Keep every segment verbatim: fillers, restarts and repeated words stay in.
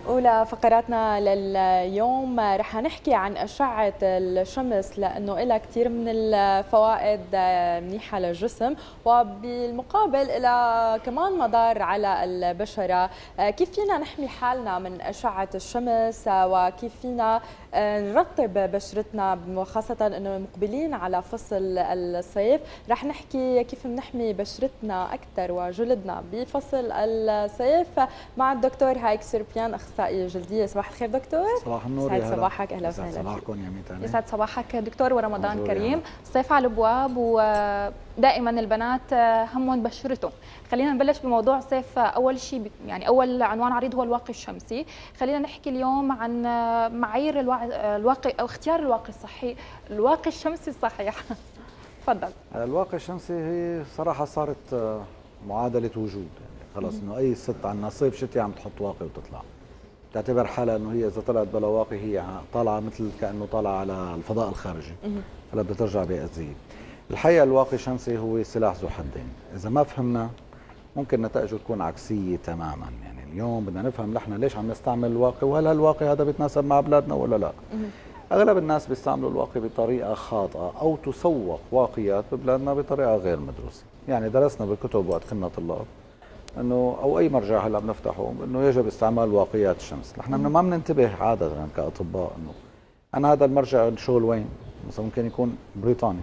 أولى فقراتنا لليوم رح نحكي عن أشعة الشمس لأنه لها كثير من الفوائد منيحة للجسم، وبالمقابل لها كمان مضار على البشرة. كيف فينا نحمي حالنا من أشعة الشمس وكيف فينا نرطب بشرتنا، وخاصة أنه مقبلين على فصل الصيف. رح نحكي كيف بنحمي بشرتنا أكثر وجلدنا بفصل الصيف مع الدكتور هايك سربيان، أخصائي جلدية. صباح الخير دكتور. صباح النور. يسعد صباحك. أهلا وسهلا. يسعد صباحكم يا ميتانة. يسعد صباحك دكتور، ورمضان كريم. الصيف على الابواب ودائما البنات همهم بشرتهم. خلينا نبلش بموضوع الصيف. اول شيء يعني اول عنوان عريض هو الواقي الشمسي. خلينا نحكي اليوم عن معايير الواقي او اختيار الواقي الصحي، الواقي الشمسي الصحيح. تفضل. الواقي الشمسي هي صراحة صارت معادلة وجود، يعني خلص انه اي ست عندنا صيف شتي عم تحط واقي وتطلع، تعتبر حالها انه هي اذا طلعت بلا واقي هي طالعه مثل كانه طالعه على الفضاء الخارجي، هلا بدها ترجع بأذية. الحقيقه الواقي الشمسي هو سلاح ذو حدين، اذا ما فهمنا ممكن نتائجه تكون عكسيه تماما. يعني اليوم بدنا نفهم نحن ليش عم نستعمل الواقي، وهل هالواقي هذا بيتناسب مع بلادنا ولا لا. اغلب الناس بيستعملوا الواقي بطريقه خاطئه او تسوق واقيات ببلادنا بطريقه غير مدروسه. يعني درسنا بالكتب وقت كنا طلاب انه او اي مرجع هلا بنفتحه انه يجب استعمال واقيات الشمس. نحن ما بننتبه عاده كاطباء انه انا هذا المرجع شغل وين، مثلا ممكن يكون بريطاني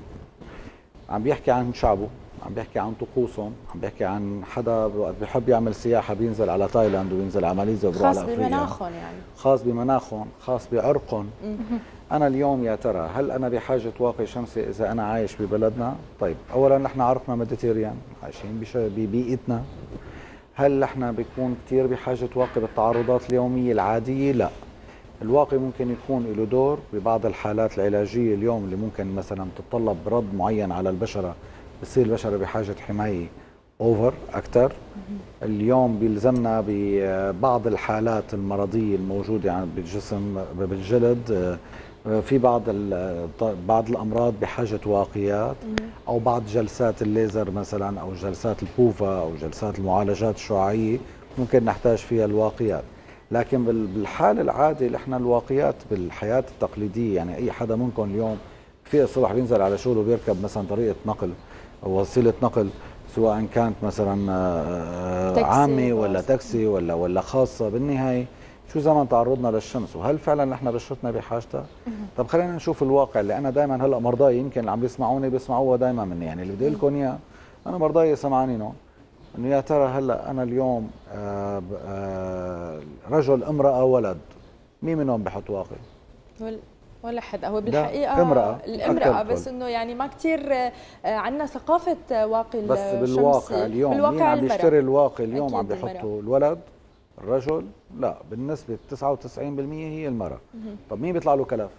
عم بيحكي عن شعبه، عم بيحكي عن طقوسهم، عم بيحكي عن حدا وقت بيحب يعمل سياحه بينزل على تايلاند وبينزل على ماليزيا وبيروح على افريقيا، خاص بمناخهم يعني خاص بمناخهم، خاص بعرقهم. انا اليوم يا ترى هل انا بحاجه واقي شمسي اذا انا عايش ببلدنا؟ طيب اولا نحن عرقنا ميديتيريان، عايشين ببيئتنا. هل نحن بيكون كثير بحاجه واقي بالتعرضات اليوميه العاديه؟ لا. الواقي ممكن يكون له دور ببعض الحالات العلاجيه اليوم اللي ممكن مثلا تتطلب رد معين على البشره، بصير البشره بحاجه حمايه اوفر اكثر. اليوم بيلزمنا ببعض الحالات المرضيه الموجوده يعني بالجسم بالجلد، في بعض بعض الامراض بحاجه واقيات، او بعض جلسات الليزر مثلا او جلسات البوفا او جلسات المعالجات الشعاعيه ممكن نحتاج فيها الواقيات. لكن بالحال العادي نحن الواقيات بالحياه التقليديه، يعني اي حدا منكم اليوم في الصبح بينزل على شغله وبيركب مثلا طريقه نقل او وسيله نقل، سواء كانت مثلا عامه ولا تاكسي ولا ولا خاصه، بالنهايه شو زمان تعرضنا للشمس وهل فعلا نحن بشرتنا بحاجتها؟ طب خلينا نشوف الواقع اللي انا دائما هلا مرضاي يمكن اللي عم بيسمعوني بيسمعوها دائما مني، يعني اللي بدي اقول لكم اياه انا مرضاي سمعانينه انه يا ترى هلا انا اليوم آآ آآ رجل امراه ولد مين منهم بحط واقي؟ ولا حدا. هو بالحقيقه امرأة. الامراه، بس انه يعني ما كثير عندنا ثقافه واقي الشمسي. بس بالواقع اليوم بالواقع مين عم بيشتري الواقي اليوم؟ عم بيحطوا المرأة. الولد، الرجل؟ لا، بالنسبه تسعة وتسعين بالمئة هي المراه. طب مين بيطلع له كلف؟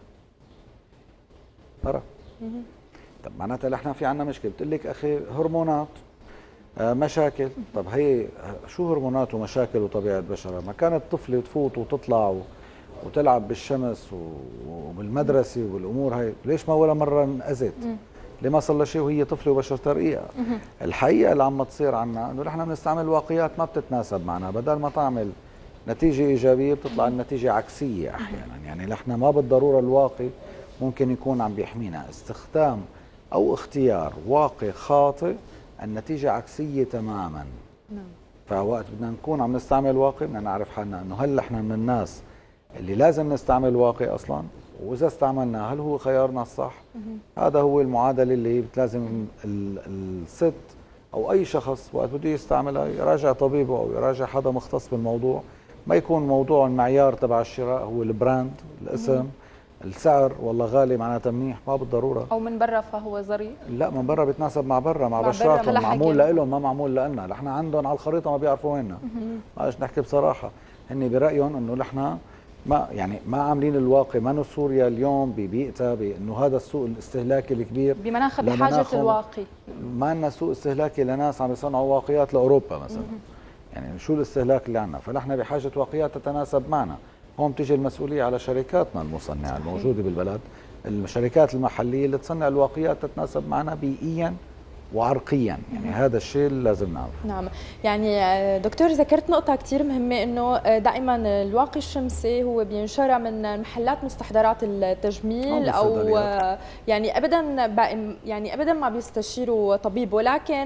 مرأة. طب معناتها نحن في عندنا مشكله. بتقول لك اخي هرمونات، آه مشاكل. طب هي شو هرمونات ومشاكل وطبيعه بشره؟ ما كانت طفله تفوت وتطلع وتلعب بالشمس وبالمدرسه والامور هاي، ليش ما ولا مره انأذت؟ ليه ما صار لها شيء وهي طفله وبشرتها رقيقه؟ الحقيقه اللي عم تصير عنا انه نحن بنستعمل واقيات ما بتتناسب معنا، بدل ما تعمل نتيجه ايجابيه بتطلع النتيجه عكسيه احيانا. يعني نحن ما بالضروره الواقي ممكن يكون عم بيحمينا، استخدام او اختيار واقي خاطئ النتيجه عكسيه تماما. نعم. فوقت بدنا نكون عم نستعمل واقي بدنا نعرف حالنا انه هل نحن من الناس اللي لازم نستعمل واقي اصلا، واذا استعملنا هل هو خيارنا الصح؟ هذا هو المعادله اللي لازم الست او اي شخص وقت بده يستعملها يراجع طبيبه او يراجع حدا مختص بالموضوع. ما يكون موضوع المعيار تبع الشراء هو البراند، الاسم، السعر، والله غالي معناتها منيح، ما بالضروره. او من برا فهو ظريف. لا، من برا بيتناسب مع برا، مع, مع بشراتهم، معمول لهم ما معمول لنا. نحن عندهم على الخريطه ما بيعرفوا ويننا. معلش نحكي بصراحه، هن برايهم انه نحن ما يعني ما عاملين الواقي، ما سوريا اليوم ببيئتها بانه هذا السوق الاستهلاكي الكبير بمناخ بحاجه الواقي. ما لنا سوق استهلاكي لناس عم يصنعوا واقيات لاوروبا مثلا. يعني شو الاستهلاك اللي عندنا؟ فنحن بحاجه واقيات تتناسب معنا. هون بتيجي المسؤوليه على شركاتنا المصنعه الموجوده بالبلد، الشركات المحليه اللي تصنع الواقيات تتناسب معنا بيئيا وعرقيا، يعني هذا الشيء اللي لازم نعرفه. نعم، يعني دكتور ذكرت نقطة كثير مهمة، انه دائما الواقي الشمسي هو بينشرى من محلات مستحضرات التجميل او يعني ابدا يعني ابدا ما بيستشيروا طبيب، ولكن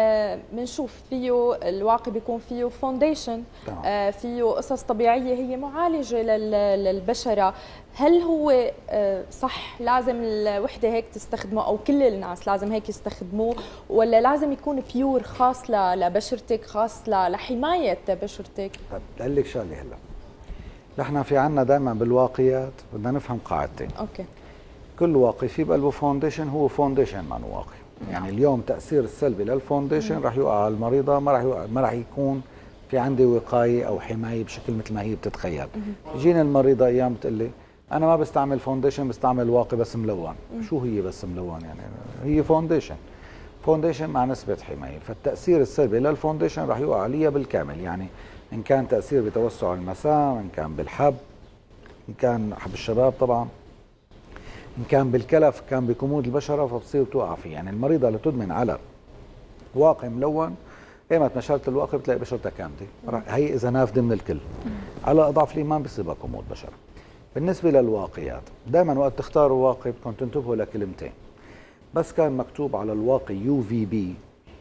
بنشوف فيه الواقي بيكون فيه فونديشن، فيه قصص طبيعية هي معالجة للبشرة. هل هو صح لازم الوحدة هيك تستخدمه او كل الناس لازم هيك يستخدموه، ولا لازم يكون بيور خاص لبشرتك، خاص لحماية بشرتك؟ طيب بدي لك شغله هلا، نحن في عنا دائما بالواقيات بدنا نفهم قاعدتين. اوكي. كل واقي في بقلبه فونديشن هو فونديشن ما واقي. يعني اليوم تاثير السلبي للفونديشن راح يوقع على المريضه، ما راح ما راح يكون في عندي وقايه او حمايه بشكل مثل ما هي بتتخيل. بيجيني المريضه ايام بتقول لي انا ما بستعمل فونديشن، بستعمل واقي بس ملون. شو هي بس ملون؟ يعني هي فونديشن فونديشن مع نسبه حمايه، فالتاثير السلبي للفونديشن راح يوقع عليها بالكامل. يعني ان كان تاثير بتوسع المسام، ان كان بالحب، ان كان حب الشباب طبعا، ان كان بالكلف، كان بكمود البشره، فبتصير توقع فيه. يعني المريضه اللي تدمن على واقي ملون ايمت ما شربت الواقي بتلاقي بشرتها كامله. هي اذا نافذه من الكل. على اضعف الايمان بصيبها كمود بشره. بالنسبه للواقيات دائما وقت تختاروا واقي بدكم تنتبهوا لكلمتين. بس كان مكتوب على الواقي يو في بي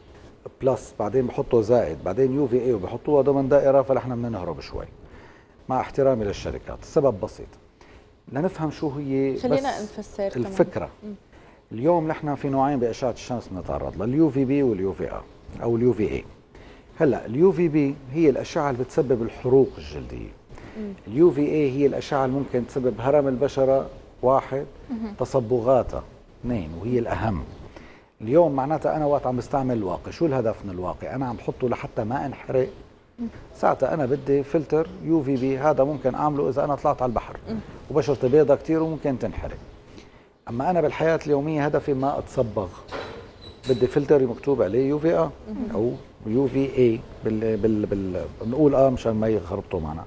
بلس، بعدين بحطوا زائد، بعدين يو في اي وبحطوها ضمن دائره، فنحن بدنا نهرب شوي. مع احترامي للشركات، السبب بسيط. لنفهم شو هي خلينا نفسر الفكره. تمام. اليوم نحن في نوعين باشعه الشمس بنتعرض لها، اليو في بي واليو في ا او اليو في اي. هلا اليو في بي هي الاشعه اللي بتسبب الحروق الجلديه. اليو في اي هي الاشعه اللي ممكن تسبب هرم البشره واحد، تصبغاتها اثنين، وهي الاهم. اليوم معناتها انا وقت عم بستعمل الواقي، شو الهدف من الواقي؟ انا عم بحطه لحتى ما انحرق. ساعتها انا بدي فلتر يو في بي، هذا ممكن اعمله اذا انا طلعت على البحر وبشرتي بيضة كثير وممكن تنحرق. اما انا بالحياه اليوميه هدفي ما اتصبغ، بدي فلتر مكتوب عليه يو في ا او يو في اي بال بال بال بنقول اه مشان ما يخربطوا معنا.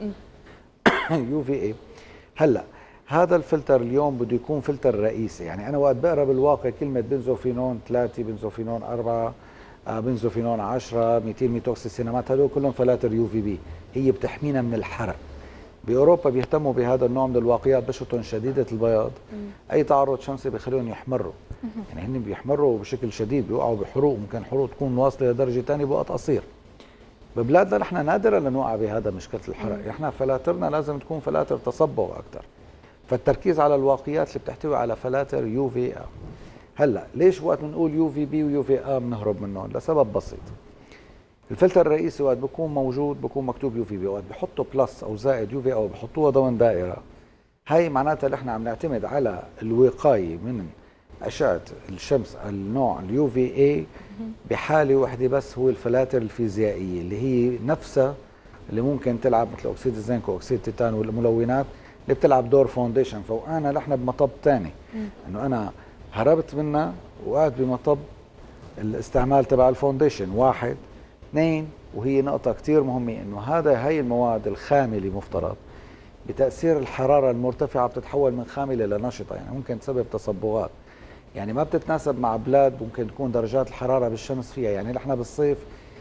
يو في اي. هلا هذا الفلتر اليوم بده يكون فلتر رئيسي. يعني انا وقت بقرا بالواقع كلمه بنزوفينون ثلاثة، بنزوفينون أربعة، بنزوفينون عشرة، ميثيل ميثوكسيسينامات، هدول كلهم فلاتر يو في بي، هي بتحمينا من الحرق. باوروبا بيهتموا بهذا النوع من الواقيات، بشرتهم شديده البياض، اي تعرض شمسي بيخليهم يحمروا. يعني هن بيحمروا بشكل شديد، بيوقعوا بحروق، ممكن حروق تكون واصله لدرجه ثانيه بوقت قصير. ببلادنا نحن نادرا لنوقع بهذا مشكله الحرق، نحن فلاترنا لازم تكون فلاتر تصبغ اكثر. فالتركيز على الواقيات اللي بتحتوي على فلاتر يو في ا. هلا ليش وقت بنقول يو في بي ويو في ا بنهرب منهم؟ لسبب بسيط. الفلتر الرئيسي وقت بكون موجود بكون مكتوب يو في بي، وقت بحطوا بلس او زائد يو في او بحطوها ضمن دائره، هي معناتها نحن عم نعتمد على الوقايه من اشعه الشمس النوع اليو في اي بحاله وحده بس، هو الفلاتر الفيزيائيه اللي هي نفسها اللي ممكن تلعب مثل اكسيد الزنك واكسيد التيتان والملونات اللي بتلعب دور فونديشن. فوقعنا نحن بمطب ثاني، انه انا هربت منها وقعت بمطب الاستعمال تبع الفونديشن. واحد اثنين، وهي نقطة كثير مهمة، انه هذا هي المواد الخاملة مفترض بتأثير الحرارة المرتفعة بتتحول من خاملة لنشطة، يعني ممكن تسبب تصبغات. يعني ما بتتناسب مع بلاد ممكن تكون درجات الحرارة بالشمس فيها. يعني نحن بالصيف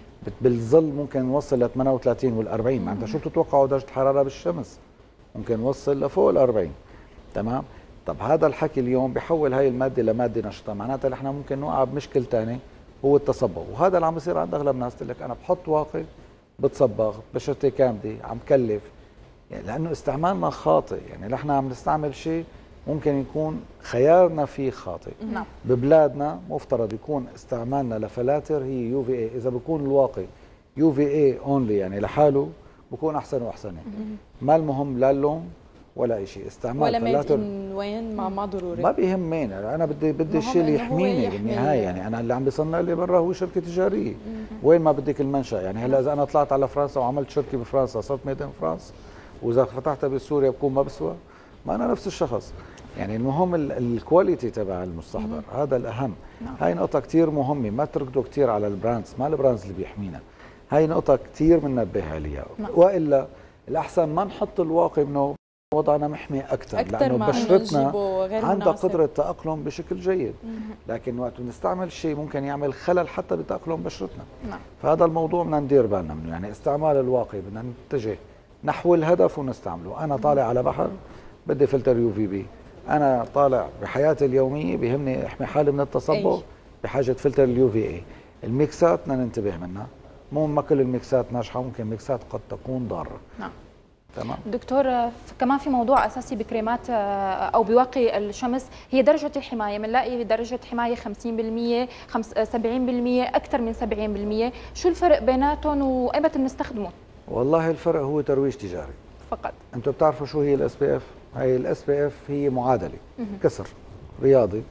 بالظل ممكن نوصل ل ثمانية وثلاثين وال أربعين، معناتها شو بتتوقعوا درجة الحرارة بالشمس؟ ممكن نوصل لفوق ال أربعين. تمام؟ طب هذا الحكي اليوم بحول هاي المادة لمادة نشطة، معناتها نحن ممكن نوقع بمشكل ثاني هو التصبغ. وهذا اللي عم بيصير عند اغلب الناس، تقول لك انا بحط واقي بتصبغ، بشرتي كامده، عم كلف. يعني لانه استعمالنا خاطئ، يعني نحن عم نستعمل شيء ممكن يكون خيارنا فيه خاطئ. نعم. ببلادنا مفترض يكون استعمالنا لفلاتر هي يو في اي، اذا بكون الواقي يو في اي اونلي يعني لحاله بكون احسن واحسن. ما المهم لا اللون ولا شيء، استعمال ولا فلاتر ميد وين ما ما ضروري، ما بيهمني. انا بدي بدي الشيء اللي يحميني بالنهايه. يعني انا اللي عم بيصنع لي برا هو شركه تجاريه، وين ما بدك المنشا. يعني هلا اذا انا طلعت على فرنسا وعملت شركه بفرنسا صرت ميد ان فرانس، واذا فتحتها بسوريا بكون ما بسوى، ما انا نفس الشخص. يعني المهم الكواليتي تبع المستحضر، هذا الاهم. هاي نقطه كثير مهمه، ما تركضوا كثير على البراندز، ما البراندز اللي بيحمينا. هاي نقطه كثير بننبه عليها، والا الاحسن ما نحط الواقي منه وضعنا محمي اكثر، أكتر لانه ما بشرتنا عندها مناسب. قدره تاقلم بشكل جيد. لكن وقت بنستعمل شيء ممكن يعمل خلل حتى بتاقلم بشرتنا. نعم. فهذا الموضوع بدنا ندير بالنا منه، يعني استعمال الواقي بدنا نتجه نحو الهدف ونستعمله. انا طالع على بحر بدي فلتر يو في بي، انا طالع بحياتي اليوميه بيهمني احمي حالي من التصبغ، بحاجه فلتر اليو في اي. الميكسات بدنا ننتبه منها، مو ما كل الميكسات ناجحه، ممكن ميكسات قد تكون ضاره. نعم. تمام. دكتور، كمان في موضوع اساسي بكريمات او بواقي الشمس هي درجه الحمايه، بنلاقي درجه حمايه خمسين بالمئة، سبعين بالمئة، اكثر من سبعين بالمئة، شو الفرق بيناتهم وايمتى بنستخدمه؟ والله الفرق هو ترويج تجاري فقط. انتم بتعرفوا شو هي الاس بي اف؟ هي الاس بي اف هي معادله كسر رياضي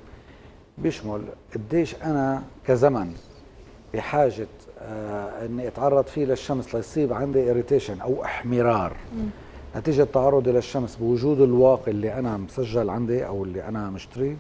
بيشمل قديش انا كزمن بحاجه آه اني اتعرض فيه للشمس ليصيب عندي اريتيشن او احمرار مم. نتيجه تعرضي للشمس بوجود الواقي اللي انا مسجل عندي او اللي انا مشتريه،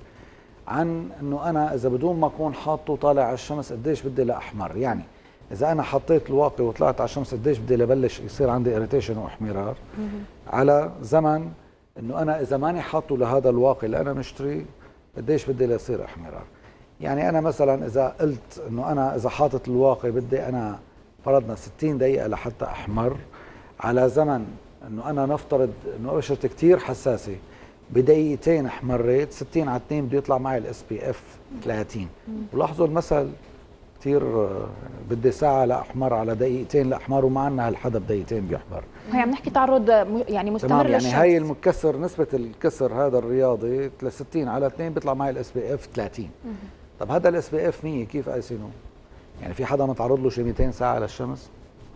عن انه انا اذا بدون ما اكون حاطه طالع على الشمس قديش بدي لاحمر. يعني اذا انا حطيت الواقي وطلعت على الشمس قديش بدي لبلش يصير عندي اريتيشن واحمرار، مم. على زمن انه انا اذا ماني حاطه لهذا الواقي اللي انا مشتريه قديش بدي ليصير احمرار. يعني انا مثلا اذا قلت انه انا اذا حاطط الواقي بدي انا فرضنا ستين دقيقه لحتى احمر، على زمن انه انا نفترض انه بشرتي كثير حساسه بدقيقتين احمريت، ستين على اثنين بده يطلع معي الاس بي اف ثلاثين. ولاحظوا المثل كثير، بدي ساعه لاحمر على دقيقتين لاحمر، ومع انها هالحدا بدقيقتين بيحمر. هي عم نحكي تعرض يعني مستمر للشمس. يعني هاي المكسر، نسبه الكسر هذا الرياضي ل ستين على اثنين بيطلع معي الاس بي اف ثلاثين. طب هذا الاس بي اف مية كيف قايسينه؟ يعني في حدا متعرض له شي مئتين ساعه للشمس؟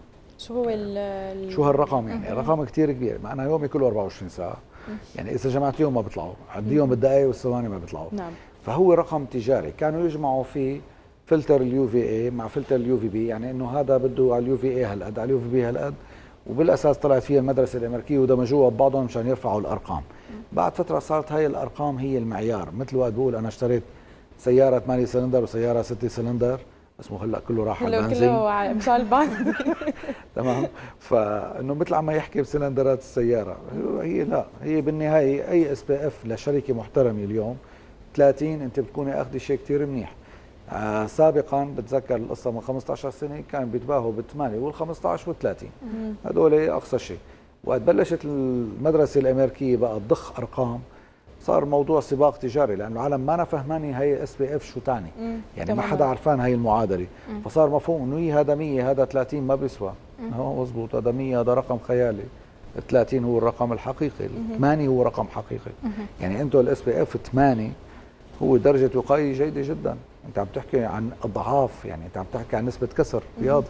شو هو ال شو هالرقم؟ يعني رقم كثير كبير. ما انا يومي كله أربعة وعشرين ساعه، يعني اذا جمعتيهم ما بيطلعوا، عديهم بالدقائق والثواني ما بيطلعوا. نعم. فهو رقم تجاري، كانوا يجمعوا فيه فلتر اليو في اي مع فلتر اليو في بي، يعني انه هذا بده على اليو في اي هالقد، على اليو في بي هالقد، وبالاساس طلعت فيها المدرسه الامريكيه ودمجوها ببعضهم مشان يرفعوا الارقام. بعد فتره صارت هاي الارقام هي المعيار، مثل وقت بقول انا اشتريت سياره ثمانية سلندر وسياره ستة سلندر، اسمه هلا كله راح على البنزين، كله مشان البنزين. تمام. فانه مثل عم يحكي بسلندرات السياره، هي لا، هي بالنهايه اي اس بي اف لشركه محترمه اليوم ثلاثين انت بتكوني اخذي شيء كثير منيح. آه سابقا بتذكر القصه من خمسة عشر سنه كان بيتباهوا بالثمانيه والخمسة عشر والثلاثين، هذول اقصى شيء. وقت بلشت المدرسه الامريكيه بقى تضخ ارقام، صار موضوع سباق تجاري، لانه العالم ما أنا فهماني هي اس بي اف شو ثاني، يعني ما حدا عرفان هي المعادله. مم. فصار مفهوم انه هي هذا مية هذا ثلاثين ما بيسوى. هو مضبوط، هذا مية هذا رقم خيالي، ثلاثين هو الرقم الحقيقي، ثمانية هو رقم حقيقي. مم. يعني انتم الاس بي اف ثمانية هو درجه وقايه جيده جدا، انت عم تحكي عن اضعاف، يعني انت عم تحكي عن نسبه كسر رياضي.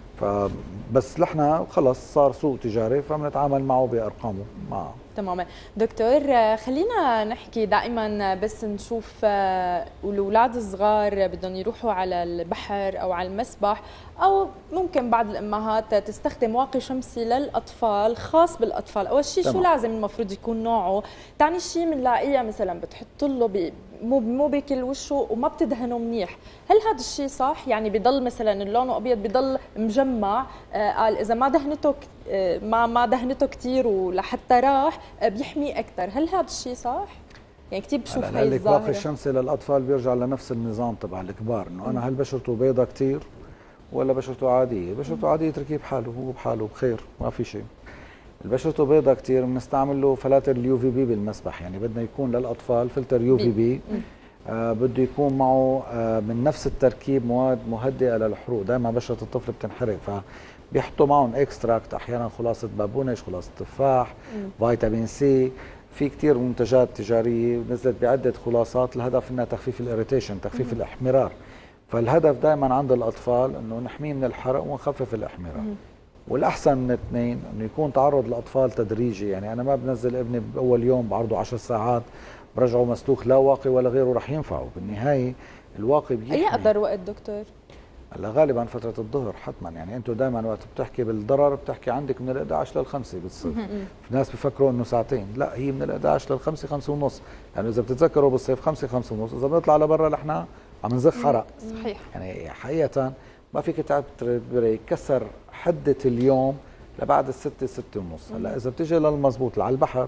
فبس نحن خلص صار سوق تجاري فبنتعامل معه بارقامه. مع تماما. دكتور، خلينا نحكي دائما بس نشوف الاولاد الصغار بدهم يروحوا على البحر او على المسبح، او ممكن بعض الامهات تستخدم واقي شمسي للاطفال خاص بالاطفال. اول شيء شو لازم المفروض يكون نوعه؟ ثاني شيء بنلاقيها مثلا بتحط له مو مو بكل وشه وما بتدهنه منيح، هل هذا الشيء صح؟ يعني بضل مثلا اللون ابيض بضل مجمع، آه قال اذا ما دهنته آه ما ما دهنته كثير ولحتى راح آه بيحمي اكثر، هل هذا الشيء صح؟ يعني كثير بشوف هي الظاهره. واقي الشمسي للاطفال بيرجع لنفس النظام تبع الكبار، انه انا هل بشرته بيضة كثير ولا بشرته عاديه؟ بشرته عاديه اتركيه بحاله، هو بحاله بخير ما في شيء. البشرته بيضة كثير بنستعمل له فلاتر اليو في بي بالمسبح، يعني بدنا يكون للاطفال فلتر يو في بي، آه بده يكون معه آه من نفس التركيب مواد مهدئه للحروق، دائما بشره الطفل بتنحرق، فبيحطوا معهم اكستراكت، احيانا خلاصه بابونج، خلاصه تفاح، فيتامين سي، في كثير منتجات تجاريه نزلت بعده خلاصات، الهدف انها تخفيف الاريتيشن، تخفيف مم. الاحمرار. فالهدف دائما عند الاطفال انه نحميه من الحرق ونخفف الاحمرار. مم. والاحسن من الاثنين انه يكون تعرض الاطفال تدريجي، يعني انا ما بنزل ابني باول يوم بعرضه عشر ساعات برجعه مسلوخ، لا واقي ولا غيره رح ينفعه، بالنهايه الواقي بيحمي. اي اقدر وقت دكتور؟ هلا غالبا فتره الظهر حتما، يعني انتم دائما وقت بتحكي بالضرر بتحكي عندك من الإحدى عشر للخمسة بالصيف. في ناس بفكروا انه ساعتين، لا هي من الإحدى عشر للخمسة، خمسة ونص، يعني اذا بتتذكروا بالصيف خمسة خمسة ونص، اذا بنطلع لبرا نحن عم نزخ حرق. صحيح. يعني حقيقه ما فيك تعتبري كسر حده اليوم لبعد الستة ستة ونص. هلا اذا بتجي للمضبوط على البحر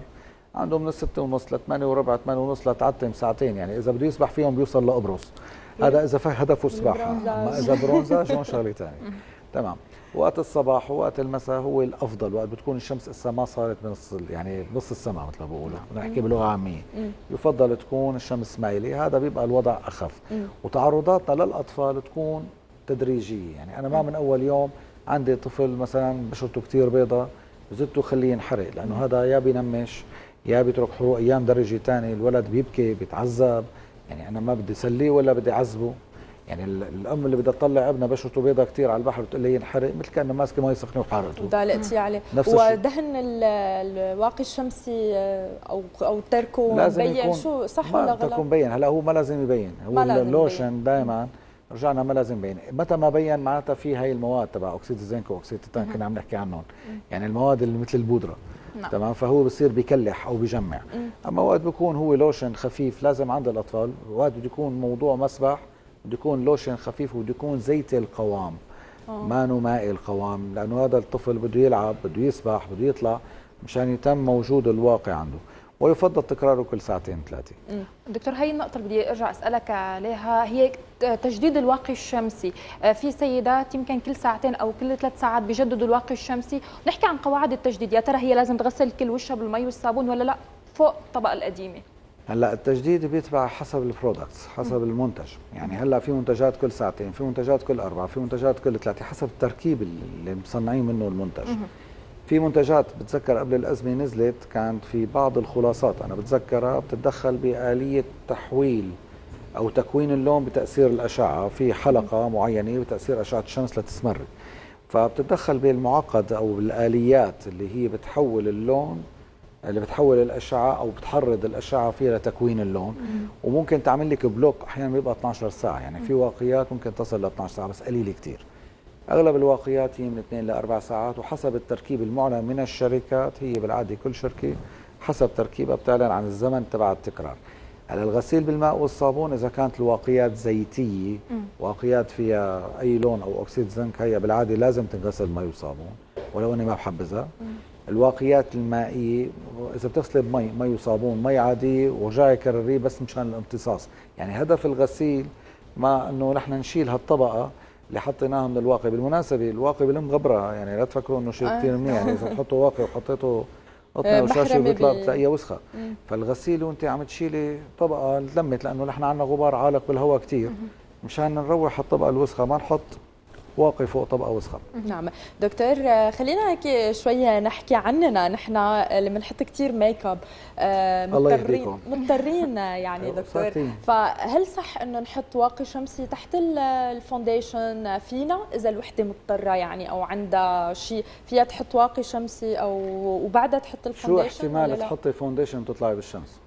عنده من الستة ونص لثمانية وربع، ثمانية ونص لتعتم ساعتين، يعني اذا بده يسبح فيهم بيوصل لقبرص. هذا اذا هدفه سباحه، اما اذا برونزاج هون شغله ثانيه. تمام. وقت الصباح ووقت المساء هو الافضل، وقت بتكون الشمس لسه ما صارت بنص يعني نص السماء مثل ما بقولوا، نحكي بلغه عاميه. يفضل تكون الشمس مايله، هذا بيبقى الوضع اخف. وتعرضاتنا للاطفال تكون تدريجيه، يعني انا ما من اول يوم عندي طفل مثلا بشرته كثير بيضاء زدته خليه ينحرق، لانه هذا يا بينمش يا بيترك حروق ايام درجه ثانيه، الولد بيبكي بيتعذب، يعني انا ما بدي اسليه ولا بدي اعذبه. يعني الام اللي بدها تطلع ابنها بشرته بيضاء كثير على البحر بتقول لي ينحرق، مثل كانه ماسكه مي سخنه وحارقته ودالقتي عليه. ودهن الواقي الشمسي او او تركه مبين شو صح ولا غلط؟ تكون مبين. هلا هو ما لازم يبين، هو اللوشن دائما رجعنا ما لازم يبين، متى ما بين معناتها في هاي المواد تبع اكسيد الزنك واكسيد التيتان كنا عم نحكي عنهم، يعني المواد اللي مثل البودره. نعم. تمام. فهو بصير بيكلح او بيجمع. مم. اما وقت بيكون هو لوشن خفيف لازم عند الاطفال، وقت بده يكون موضوع مسبح بده يكون لوشن خفيف وبده يكون زيتي القوام. أوه. ما انه مائي القوام، لانه هذا الطفل بده يلعب بده يسبح بده يطلع مشان يتم موجود الواقي عنده، ويفضل تكراره كل ساعتين ثلاثه. دكتور، هي النقطة اللي بدي ارجع اسالك عليها هي تجديد الواقي الشمسي. في سيدات يمكن كل ساعتين او كل ثلاث ساعات بيجددوا الواقي الشمسي، نحكي عن قواعد التجديد، يا ترى هي لازم تغسل كل وشها بالمي والصابون ولا لا فوق الطبقة القديمة؟ هلا التجديد بيتبع حسب البرودكتس، حسب المنتج، يعني هلا في منتجات كل ساعتين، في منتجات كل أربعة، في منتجات كل ثلاثة، حسب التركيب اللي مصنعين منه المنتج. في منتجات بتذكر قبل الأزمة نزلت كانت في بعض الخلاصات أنا بتذكرها بتتدخل بآلية تحويل أو تكوين اللون بتأثير الأشعة، في حلقة معينة بتأثير أشعة الشمس لتسمر، فبتتدخل بالمعقد أو بالآليات اللي هي بتحول اللون، اللي بتحول الأشعة أو بتحرض الأشعة فيها لتكوين اللون. وممكن تعمل لك بلوك، أحيانا بيبقى اثنعش ساعة، يعني في واقيات ممكن تصل ل اثنعش ساعة بس قليل كتير. اغلب الواقيات هي من اثنين لاربع ساعات، وحسب التركيب المعلن من الشركات، هي بالعاده كل شركه حسب تركيبها بتعلن عن الزمن تبع التكرار. على الغسيل بالماء والصابون اذا كانت الواقيات زيتيه، واقيات فيها اي لون او اكسيد زنك، هي بالعاده لازم تنغسل مي وصابون ولو اني ما بحبذها. الواقيات المائيه اذا بتغسلي بمي مي وصابون، مي عاديه ورجعي كرريه بس مشان الامتصاص، يعني هدف الغسيل ما انه نحن نشيل هالطبقه اللي حطيناها من الواقي. بالمناسبه الواقي بلم غبره، يعني لا تفكروا انه شيء كثير منيح، يعني اذا بتحطوا واقي وحطيته قطنه وشاشه بيطلع بتلاقيها وسخه. فالغسيل وانت عم تشيلي طبقه لمت، لانه نحن عندنا غبار عالق بالهواء كثير، مشان نروح الطبقه الوسخه ما نحط واقي فوق طبقه وسخه. نعم دكتور، خلينا هيك شويه نحكي عننا نحن اللي بنحط كثير ميك اب، مضطرين مضطرين يعني دكتور، فهل صح انه نحط واقي شمسي تحت الفونديشن فينا اذا الوحده مضطره يعني او عندها شيء فيها تحط واقي شمسي او وبعدها تحط الفونديشن؟ شو احتمال تحطي فونديشن وتطلعي بالشمس؟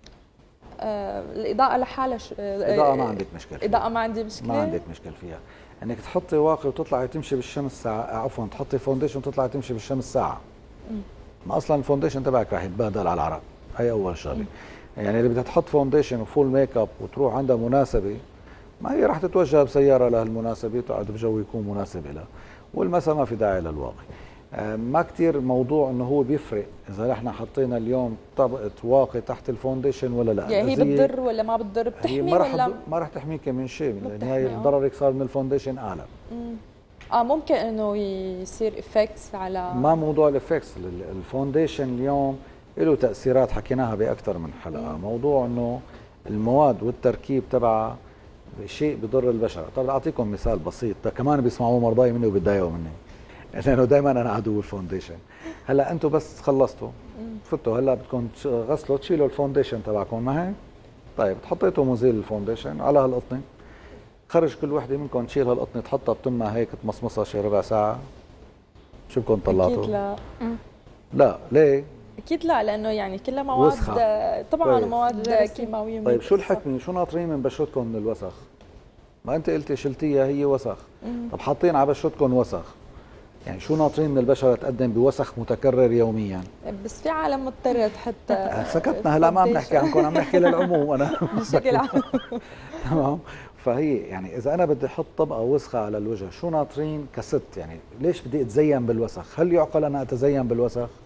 آه الاضاءه لحالها ش... الاضاءه ما عندك مشكله فيها. الاضاءه ما عندي مشكله، ما عندك مشكله فيها انك تحطي واقي وتطلعي تمشي بالشمس ساعه، عفوا تحطي فونديشن وتطلعي تمشي بالشمس ساعه. م. ما اصلا الفونديشن تبعك راح يتبهدل على العرق، هي اول شغله. يعني اللي بدها تحط فونديشن وفول ميك اب وتروح عندها مناسبه، ما هي راح تتوجه بسياره لهالمناسبه وتقعد بجو يكون مناسب لها، والمساء ما في داعي للواقي. ما كثير موضوع انه هو بيفرق اذا نحن حطينا اليوم طبقه واقي تحت الفونديشن ولا لا، يعني هي بتضر ولا ما بتضر؟ بتحمي ما ولا ما راح تحميك من شيء، لان هي ضررك صار من الفونديشن اعلى. امم اه ممكن انه يصير افكتس على ما موضوع الافكتس، الفونديشن اليوم له تاثيرات حكيناها باكثر من حلقه. مم. موضوع انه المواد والتركيب تبعها شيء بضر البشره. طب اعطيكم مثال بسيط، ده كمان بيسمعوه مرضاي مني وبيتضايقوا مني، لانه دائما انا عدو الفونديشن. هلا انتم بس خلصتوا فتوا، هلا بدكم تغسلوا تشيلوا الفونديشن تبعكم، ما هيك؟ طيب حطيتوا مزيل الفونديشن على هالقطنه، خرج كل وحده منكم تشيل هالقطنه تحطها بتمها هيك تمصمصها شي ربع ساعه، شو بكون طلعتوا؟ اكيد لا. لا ليه؟ اكيد لا، لانه يعني كلها مواد وسخة. طبعا طيب. مواد كيماويه. طيب شو الحكمه؟ شو ناطرين من بشرتكم من الوسخ؟ ما انت قلتي شلتيها هي وسخ. مم. طب حاطين على بشرتكم وسخ، يعني شو ناطرين من البشره تقدم بوسخ متكرر يوميا؟ بس في عالم مضطره حتى سكتنا هلا ما عم نحكي عنكم، عم نحكي للعموم انا بشكل عام. تمام. فهي يعني اذا انا بدي احط طبقه وسخه على الوجه، شو ناطرين كست؟ يعني ليش بدي اتزين بالوسخ؟ هل يعقل انا اتزين بالوسخ؟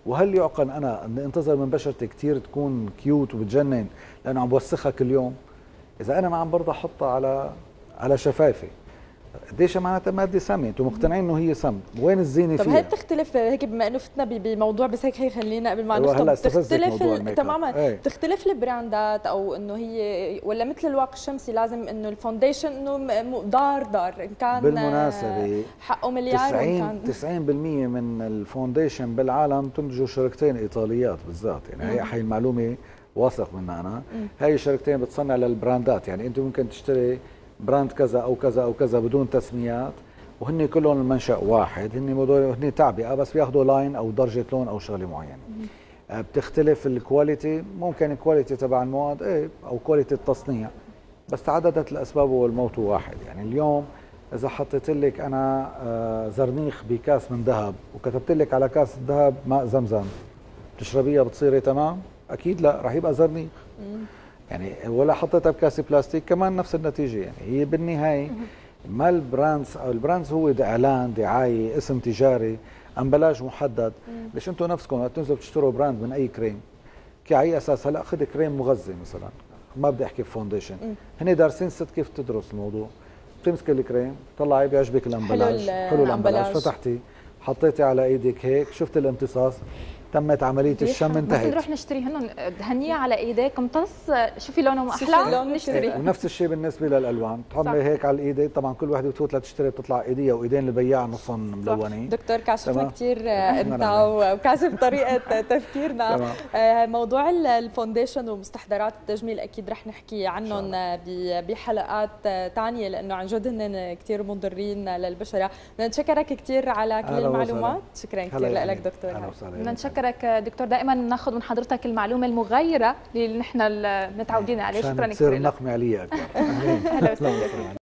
وهل يعقل انا اني انتظر من بشرتي كثير تكون كيوت وبتجنن لانه عم بوسخها كل يوم، اذا انا ما عم برضى احطها على على شفايفي؟ قديش معناتها ماده سامه، انتم مقتنعين انه هي سم، وين الزينه فيها؟ طب هي بتختلف هيك بما انه فتنا بموضوع، بس هيك خلينا قبل ما نختم، بتختلف تماما ايه. بتختلف البراندات او انه هي ولا مثل الواقي الشمسي لازم انه الفونديشن انه دار دار ان كان بالمناسبه حقه مليار وان كان تسعين بالمئة من الفونديشن بالعالم تنتجوا شركتين ايطاليات بالذات، يعني هي هي المعلومه واثق منها انا. هاي الشركتين بتصنع للبراندات، يعني انت ممكن تشتري براند كذا او كذا او كذا بدون تسميات وهن كلهم المنشأ واحد، هن هن تعبئه بس بياخذوا لاين او درجه لون او شغله معينه. بتختلف الكواليتي، ممكن الكواليتي تبع المواد ايه او كواليتي التصنيع، بس تعددت الاسباب والموت واحد. يعني اليوم اذا حطيت لك انا زرنيخ بكاس من ذهب وكتبت لك على كاس الذهب ماء زمزم، بتشربيها بتصيري تمام؟ اكيد لا، راح يبقى زرنيخ. يعني ولا حطيتها بكاسه بلاستيك كمان نفس النتيجه. يعني هي بالنهايه ما البراندز او البراندز هو ده اعلان، دعايه، اسم تجاري، امبلاج محدد. ليش انتم نفسكم وقت تنزلوا بتشتروا براند من اي كريم على اي اساس؟ هلا خذ كريم مغذي مثلا، ما بدي احكي فونديشن، هن دارسين ست كيف تدرس الموضوع. بتمسك الكريم طلعي بيعجبك الامبلاج، حلو, حلو الامبلاج، فتحتي حطيتي على ايدك هيك، شفت الامتصاص، تمت عمليه الشم، انتهت. بس نروح نشتري هن هنيه على ايديك، امتص، شوفي لونه احلى نشتري. ونفس الشيء بالنسبه للالوان، تحطي هيك على الايد، طبعا كل وحده بتفوت لتشتري بتطلع ايديها وايدين البياع نصهم ملونين. دكتور كاشفنا كثير انت وكاشف طريقه تفكيرنا. موضوع الفونديشن ومستحضرات التجميل اكيد رح نحكي عنهم بحلقات ثانيه لانه عن جد هن كثير مضرين للبشره. نشكرك كثير على كل المعلومات، شكرا كثير لك دكتور. نشكرك دكتور، دائما ناخذ من حضرتك المعلومه المغايره اللي نحن متعودين عليه. شكرا كثير. تصير نقمه عليا اكثر. اهلا وسهلا.